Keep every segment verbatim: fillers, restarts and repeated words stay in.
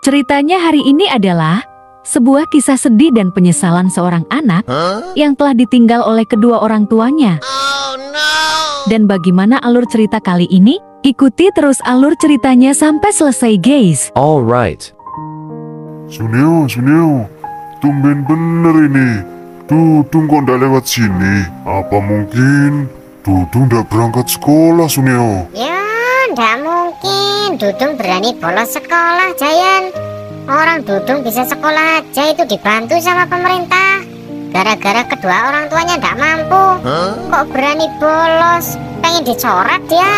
Ceritanya hari ini adalah sebuah kisah sedih dan penyesalan seorang anak yang telah ditinggal oleh kedua orang tuanya. Dan bagaimana alur cerita kali ini? Ikuti terus alur ceritanya sampai selesai, guys. Alright. Suneo, Suneo, tumben bener ini. Dudung kok ndak lewat sini. Apa mungkin Dudung ndak berangkat sekolah, Suneo? Ya, ndak mungkin Dudung berani bolos sekolah, Jayan. Orang Dudung bisa sekolah aja itu dibantu sama pemerintah. Gara-gara kedua orang tuanya ndak mampu. Kok berani bolos? Pengen dicoret dia.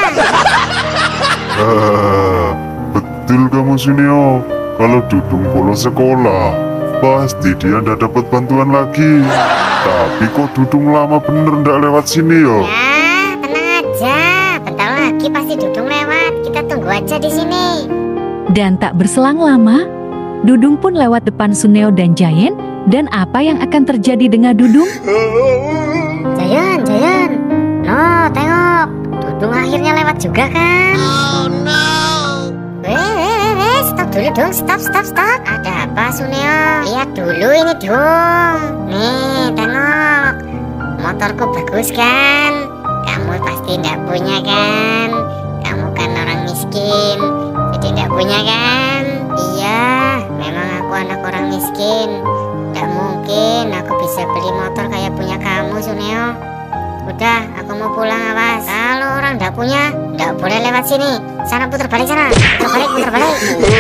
Ah, betul kamu, Suneo. Kalau Dudung bolos sekolah, pasti dia ndak dapat bantuan lagi. Tapi kok Dudung lama bener ndak lewat sini yo? Ya, tenang aja. Bentar lagi pasti Dudung lewat. Kita tunggu aja di sini. Dan tak berselang lama, Dudung pun lewat depan Suneo dan Jayen. Dan apa yang akan terjadi dengan Dudung? Jayan, Jayan. No, tengok. Dudung akhirnya lewat juga kan? Oh no. Eh, eh, eh, stop dulu dong. Stop, stop, stop. Ada apa, Suneo? Lihat dulu ini dong. Nih, tengok. Motorku bagus kan? Kamu pasti nggak punya kan? Kamu kan orang miskin, jadi nggak punya kan? Iya, memang aku anak orang miskin. Nggak mungkin aku bisa beli motor kayak punya kamu, Suneo. Udah, aku mau pulang, awas. Kalau orang nggak punya, nggak boleh lewat sini. Sana putar balik sana. Putar balik, putar balik.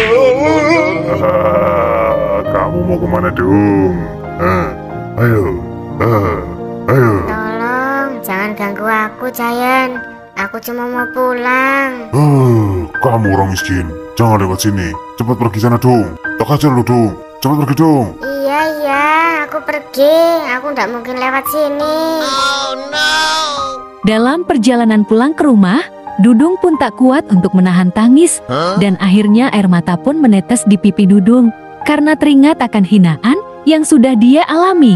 Ah, kamu mau kemana, Dung? Ah, ayo, ah, ayo. Tolong, jangan ganggu aku, Jayan. Aku cuma mau pulang. Ah, kamu orang miskin, jangan lewat sini. Cepat pergi sana, Dung. Tak ajar lu, Dung. Cepat pergi, Dung. Iya, iya, aku pergi. Aku nggak mungkin lewat sini. Oh no. Dalam perjalanan pulang ke rumah, Dudung pun tak kuat untuk menahan tangis. Dan akhirnya air mata pun menetes di pipi Dudung karena teringat akan hinaan yang sudah dia alami.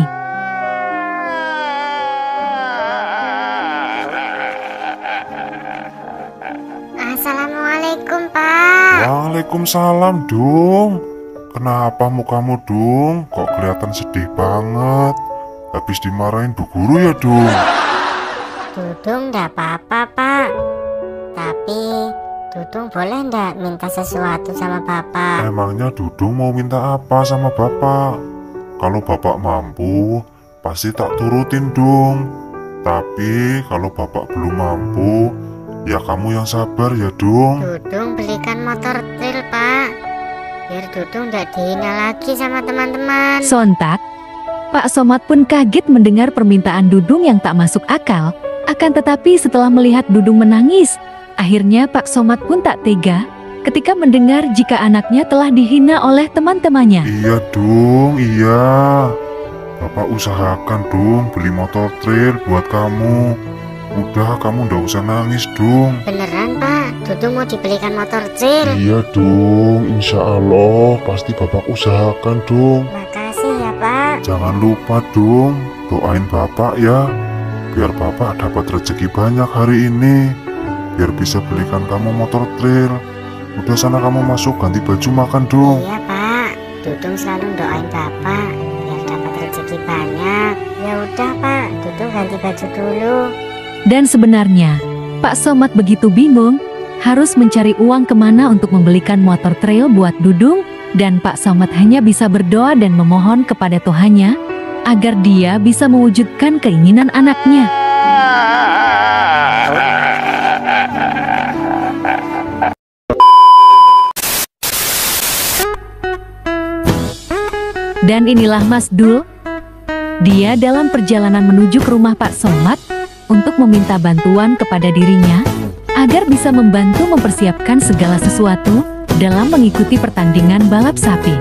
Assalamualaikum, Pak. Waalaikumsalam, Dung. Kenapa mukamu, Dung? Kok kelihatan sedih banget? Habis dimarahin bu guru ya, Dung? Dudung nggak apa-apa, Pak. Tapi Dudung boleh nggak minta sesuatu sama Bapak? Emangnya Dudung mau minta apa sama Bapak? Kalau Bapak mampu, pasti tak turutin, Dung. Tapi kalau Bapak belum mampu, ya kamu yang sabar ya, Dung. Dudung belikan motor trail, Pak. Biar Dudung nggak dihina lagi sama teman-teman. Sontak, Pak Somad pun kaget mendengar permintaan Dudung yang tak masuk akal. Akan tetapi setelah melihat Dudung menangis, akhirnya Pak Somad pun tak tega ketika mendengar jika anaknya telah dihina oleh teman-temannya. Iya, Dung, iya. Bapak usahakan, Dung, beli motor trail buat kamu. Udah, kamu ndak usah nangis, Dung. Beneran, Pak? Dudung mau dibelikan motor trail? Iya, Dung. Insya Allah, pasti Bapak usahakan, Dung. Makasih ya, Pak. Jangan lupa, Dung. Doain Bapak ya. Biar Bapak dapat rezeki banyak hari ini. Biar bisa belikan kamu motor trail. Udah, sana kamu masuk ganti baju makan, Dung. Iya, Pak. Dudung selalu doain Bapak biar dapat rezeki banyak. Ya udah, Pak. Dudung ganti baju dulu. Dan sebenarnya, Pak Somad begitu bingung harus mencari uang kemana untuk membelikan motor trail buat Dudung. Dan Pak Somad hanya bisa berdoa dan memohon kepada Tuhannya agar dia bisa mewujudkan keinginan anaknya. Dan inilah Mas Dul. Dia dalam perjalanan menuju ke rumah Pak Somad untuk meminta bantuan kepada dirinya agar bisa membantu mempersiapkan segala sesuatu dalam mengikuti pertandingan balap sapi.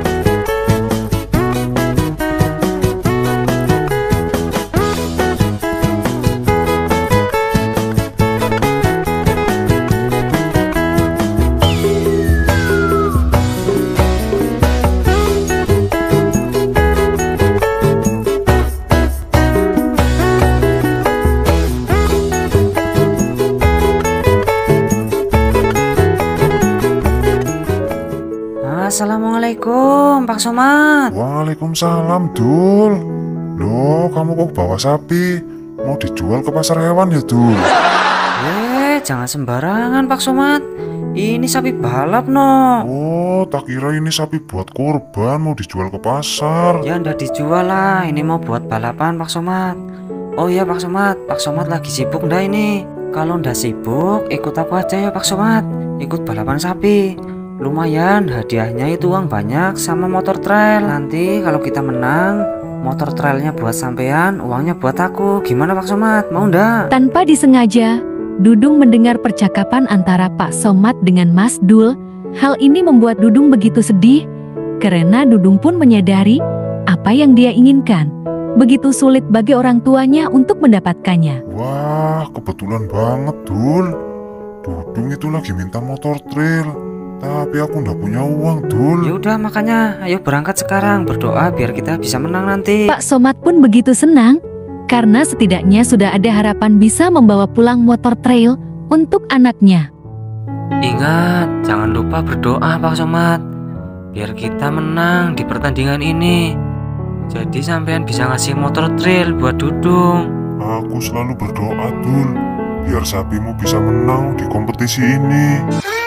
Assalamualaikum Pak Somad. Waalaikumsalam, Dul. Loh, kamu kok bawa sapi? Mau dijual ke pasar hewan ya, Dul? Eh, jangan sembarangan Pak Somad. Ini sapi balap no. Oh, tak kira ini sapi buat kurban mau dijual ke pasar. Ya ndak dijual lah, ini mau buat balapan Pak Somad. Oh iya Pak Somad, Pak Somad lagi sibuk ndak ini? Kalau ndak sibuk, ikut aku aja ya Pak Somad. Ikut balapan sapi. Lumayan, hadiahnya itu uang banyak sama motor trail. Nanti kalau kita menang, motor trailnya buat sampean, uangnya buat aku. Gimana Pak Somad, mau ndak? Tanpa disengaja, Dudung mendengar percakapan antara Pak Somad dengan Mas Dul. Hal ini membuat Dudung begitu sedih, karena Dudung pun menyadari apa yang dia inginkan. Begitu sulit bagi orang tuanya untuk mendapatkannya. Wah, kebetulan banget, Dul. Dudung itu lagi minta motor trail, tapi aku ndak punya uang, Dul. Ya udah makanya, ayo berangkat sekarang, berdoa biar kita bisa menang nanti. Pak Somad pun begitu senang, karena setidaknya sudah ada harapan bisa membawa pulang motor trail untuk anaknya. Ingat, jangan lupa berdoa Pak Somad, biar kita menang di pertandingan ini. Jadi sampean bisa ngasih motor trail buat Dudung. Aku selalu berdoa, Dul, biar sapimu bisa menang di kompetisi ini.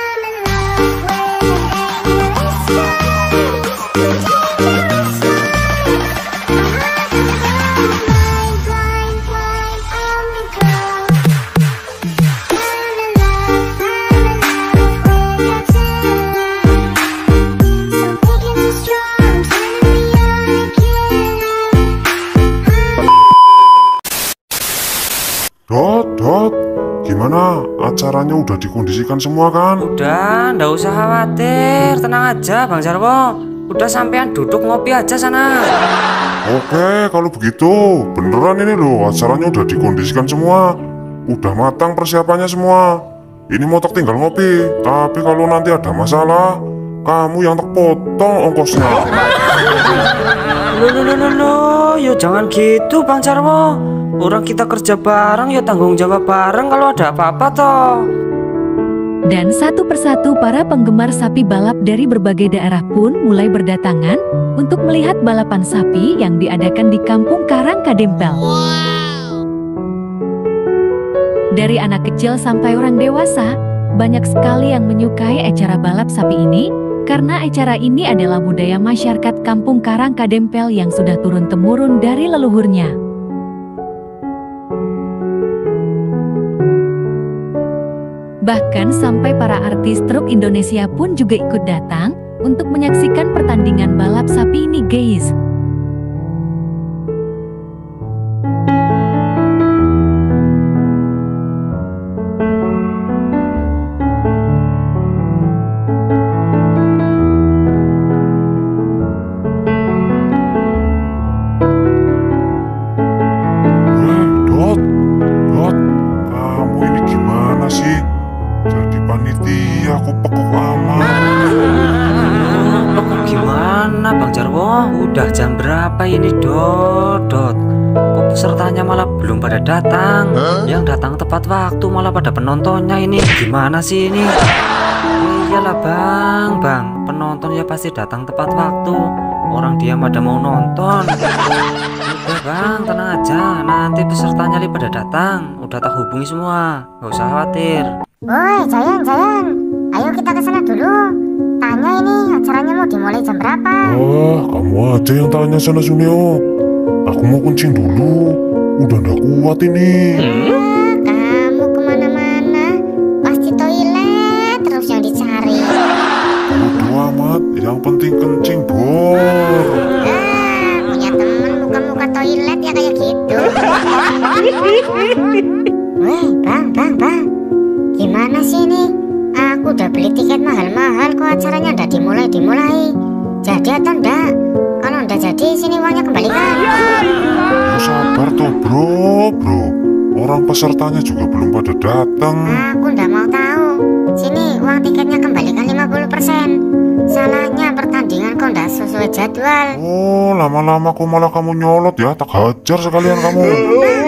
Dot, Dot, gimana? Acaranya udah dikondisikan semua kan? Udah, ndak usah khawatir, tenang aja Bang Jarwo. Udah sampean duduk ngopi aja sana. Oke, kalau begitu beneran ini loh, acaranya udah dikondisikan semua. Udah matang persiapannya semua. Ini motok tinggal ngopi. Tapi kalau nanti ada masalah, kamu yang terpotong ongkosnya. Loh, loh, loh, loh, loh. Yo jangan gitu Bang Jarwo. Orang kita kerja bareng, ya tanggung jawab bareng kalau ada apa-apa toh. Dan satu persatu para penggemar sapi balap dari berbagai daerah pun mulai berdatangan untuk melihat balapan sapi yang diadakan di Kampung Karang Kadempel. Dari anak kecil sampai orang dewasa, banyak sekali yang menyukai acara balap sapi ini, karena acara ini adalah budaya masyarakat Kampung Karang Kadempel yang sudah turun-temurun dari leluhurnya. Bahkan sampai para artis truk Indonesia pun juga ikut datang untuk menyaksikan pertandingan balap sapi ini, guys. Eh, Dot, Dot, kamu ini gimana sih? Jadi panitia aku pekok amat. Loh, gimana Bang Jarwo? Udah jam berapa ini Dot? Dot, kok pesertanya malah belum pada datang? Yang datang tepat waktu malah pada penontonnya ini. Gimana sih ini? Iyalah Bang, Bang, penonton ya pasti datang tepat waktu. Orang dia pada mau nonton. Udah Bang, tenang aja, nanti pesertanya li pada datang. Udah tak hubungi semua, gak usah khawatir. Woi, Jayan, Jayan. Ayo kita ke sana dulu. Tanya ini acaranya mau dimulai jam berapa? Ah, kamu aja yang tanya sana Sunio. Aku mau kencing dulu. Udah ndak kuat ini. Ah, kamu kemana-mana. Pasti toilet terus yang dicari. Bodo amat, yang penting kencing, Bor. Ah, punya temen muka-muka toilet ya kayak gitu. Weh, bang, bang, bang. Gimana sih ini? Aku udah beli tiket mahal-mahal kok acaranya udah dimulai-dimulai. Jadi atau enggak? Kalau enggak jadi sini uangnya kembalikan. Oh, sabar toh, bro, bro. Orang pesertanya juga belum pada datang. Aku enggak mau tahu. Sini uang tiketnya kembalikan lima puluh persen. Salahnya pertandingan kok enggak sesuai jadwal. Oh, lama-lama kok malah kamu nyolot ya. Tak hajar sekalian kamu.